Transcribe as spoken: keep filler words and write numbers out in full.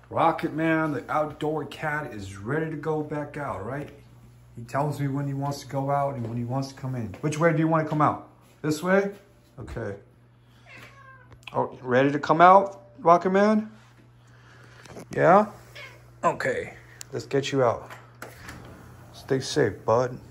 Rocket Man, the outdoor cat, is ready to go back out, right? He tells me when he wants to go out and when he wants to come in. Which way do you want to come out? This way? Okay. Oh, ready to come out, Rocket Man? Yeah? Okay. Let's get you out. Stay safe, bud.